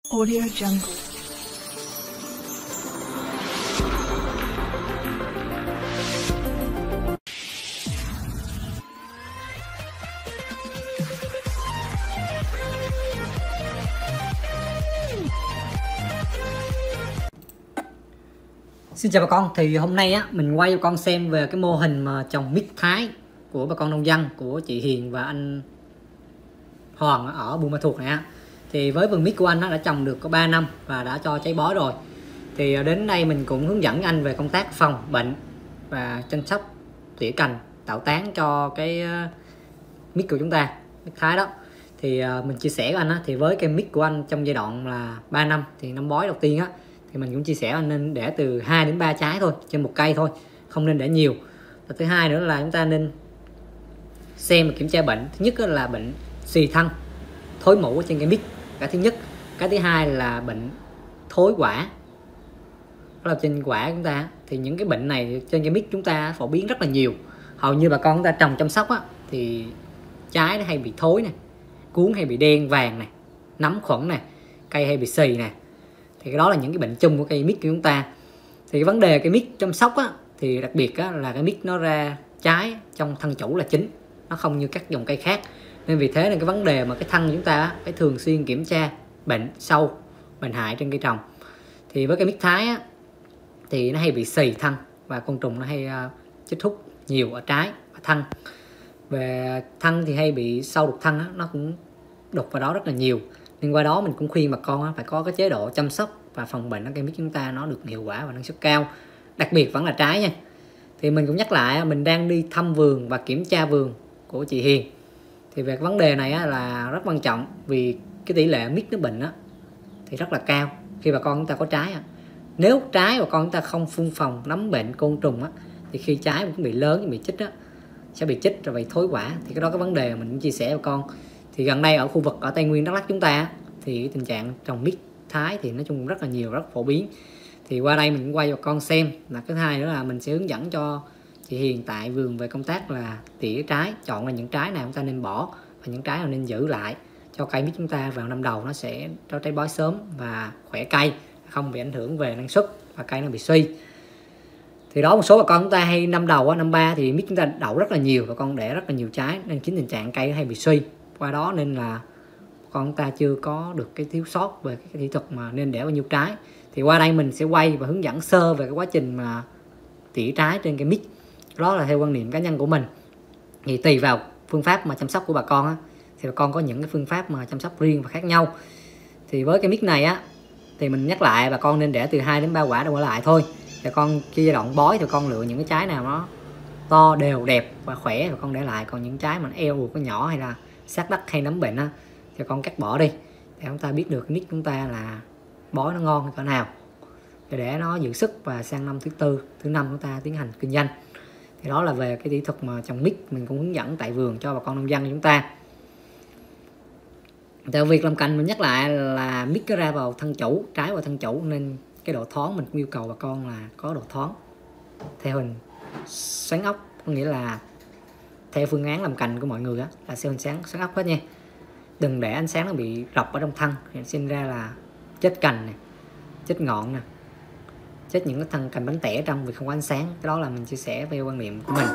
Audio Jungle. Xin chào bà con, thì hôm nay á mình quay cho con xem về cái mô hình mà trồng mít Thái của bà con nông dân của chị Hiền và anh Hoàng ở Buôn Ma Thuột này á. Thì với vườn mít của anh đã trồng được có 3 năm và đã cho trái bó rồi. Thì đến đây mình cũng hướng dẫn anh về công tác phòng bệnh và chăm sóc tỉa cành tạo tán cho cái mít của chúng ta, mít Thái đó. Thì mình chia sẻ với anh á, thì với cây mít của anh trong giai đoạn là 3 năm thì năm bói đầu tiên á, thì mình cũng chia sẻ anh nên để từ 2 đến 3 trái thôi trên một cây thôi, không nên để nhiều. Và thứ hai nữa là chúng ta nên xem và kiểm tra bệnh. Thứ nhất là bệnh xì thân, thối mủ trên cây mít, cái thứ nhất. Cái thứ hai là bệnh thối quả, đó là trên quả chúng ta. Thì những cái bệnh này trên cây mít chúng ta phổ biến rất là nhiều. Hầu như bà con chúng ta trồng chăm sóc á, thì trái nó hay bị thối này, cuống hay bị đen vàng này, nấm khuẩn này, cây hay bị xì này. Thì cái đó là những cái bệnh chung của cây mít của chúng ta. Thì cái vấn đề cây mít chăm sóc á, thì đặc biệt á, là cái mít nó ra trái trong thân chủ là chính, nó không như các dòng cây khác. Nên vì thế là cái vấn đề mà cái thân chúng ta á, phải thường xuyên kiểm tra bệnh sâu, bệnh hại trên cây trồng. Thì với cây mít Thái á, thì nó hay bị xì thân và côn trùng nó hay chích hút nhiều ở trái và thân. Về thân thì hay bị sâu đục thân á, nó cũng đục vào đó rất là nhiều. Nên qua đó mình cũng khuyên bà con á, phải có cái chế độ chăm sóc và phòng bệnh ở cây mít chúng ta nó được hiệu quả và năng suất cao. Đặc biệt vẫn là trái nha. Thì mình cũng nhắc lại, mình đang đi thăm vườn và kiểm tra vườn của chị Hiền. Thì về cái vấn đề này á, là rất quan trọng, vì cái tỷ lệ mít nó bệnh á, thì rất là cao khi bà con chúng ta có trái. Nếu trái bà con chúng ta không phun phòng nấm bệnh côn trùng á, thì khi trái cũng bị lớn, bị chích á, sẽ bị chích rồi bị thối quả. Thì cái đó cái vấn đề mình cũng chia sẻ với con. Thì gần đây ở khu vực ở Tây Nguyên, Đắk Lắk chúng ta thì cái tình trạng trồng mít Thái thì nói chung rất là nhiều, rất phổ biến. Thì qua đây mình cũng quay cho con xem. Là cái hai nữa là mình sẽ hướng dẫn cho chị Hiền tại vườn về công tác là tỉa trái, chọn là những trái nào chúng ta nên bỏ và những trái nào nên giữ lại cho cây mít chúng ta vào năm đầu nó sẽ cho trái bói sớm và khỏe cây, không bị ảnh hưởng về năng suất và cây nó bị suy. Thì đó, một số bà con chúng ta hay năm đầu năm ba thì mít chúng ta đậu rất là nhiều và con đẻ rất là nhiều trái, nên chính tình trạng cây hay bị suy. Qua đó nên là con ta chưa có được cái thiếu sót về cái kỹ thuật mà nên để bao nhiêu trái. Thì qua đây mình sẽ quay và hướng dẫn sơ về cái quá trình mà tỉa trái trên cây mít. Đó là theo quan niệm cá nhân của mình. Thì tùy vào phương pháp mà chăm sóc của bà con á, thì bà con có những cái phương pháp mà chăm sóc riêng và khác nhau. Thì với cây mít này á, thì mình nhắc lại bà con nên để từ 2 đến 3 quả đổ lại thôi. Thì con khi giai đoạn bói thì con lựa những cái trái nào nó to, đều, đẹp và khỏe và con để lại. Còn những trái mà eo có nhỏ hay là sát đất hay nấm bệnh á, thì con cắt bỏ đi để chúng ta biết được mít chúng ta là bói nó ngon hay cỡ nào, để nó giữ sức và sang năm thứ tư, thứ năm chúng ta tiến hành kinh doanh. Thì đó là về cái kỹ thuật mà trồng mít mình cũng hướng dẫn tại vườn cho bà con nông dân của chúng ta. Từ việc làm cành mình nhắc lại là mít nó ra vào thân chủ, trái vào thân chủ, nên cái độ thoáng mình cũng yêu cầu bà con là có độ thoáng theo hình xoắn ốc, có nghĩa là theo phương án làm cành của mọi người á, là theo hình xoắn ốc hết nha. Đừng để ánh sáng nó bị rọc ở trong thân, thì sinh ra là chết cành này, chết ngọn nè, chết những cái thân cành bánh tẻ trong vì không có ánh sáng. Cái đó là mình chia sẻ về quan niệm của mình.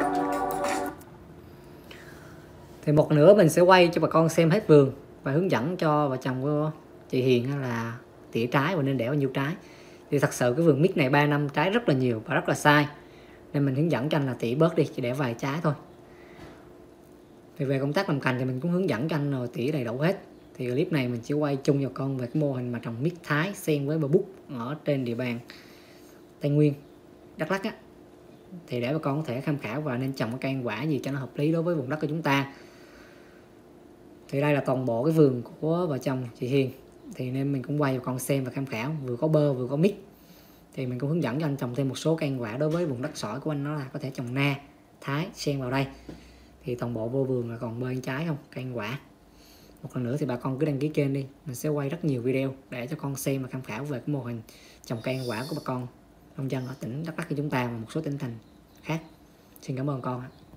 Thì một nữa mình sẽ quay cho bà con xem hết vườn và hướng dẫn cho vợ chồng của chị Hiền là tỉa trái và nên để bao nhiêu trái. Thì thật sự cái vườn mít này 3 năm trái rất là nhiều và rất là sai, nên mình hướng dẫn cho anh là tỉa bớt đi, chỉ để vài trái thôi. Thì về công tác làm cành thì mình cũng hướng dẫn cho anh rồi tỉa đầy đủ hết. Thì clip này mình sẽ quay chung cho con về cái mô hình mà trồng mít Thái xen với bơ bút ở trên địa bàn Tây Nguyên, Đắk Lắk á. Thì để bà con có thể tham khảo và nên trồng cái cây ăn quả gì cho nó hợp lý đối với vùng đất của chúng ta. Thì đây là toàn bộ cái vườn của vợ chồng chị Hiền. Thì nên mình cũng quay cho con xem và tham khảo, vừa có bơ vừa có mít. Thì mình cũng hướng dẫn cho anh trồng thêm một số cây ăn quả đối với vùng đất sỏi của anh, nó là có thể trồng na, Thái xen vào đây. Thì toàn bộ vô vườn là còn bơ ăn trái không, cây ăn quả. Một lần nữa thì bà con cứ đăng ký kênh đi, mình sẽ quay rất nhiều video để cho con xem và tham khảo về cái mô hình trồng cây ăn quả của bà con nông dân ở tỉnh Đắk Lắk của chúng ta và một số tỉnh thành khác. Xin cảm ơn con ạ.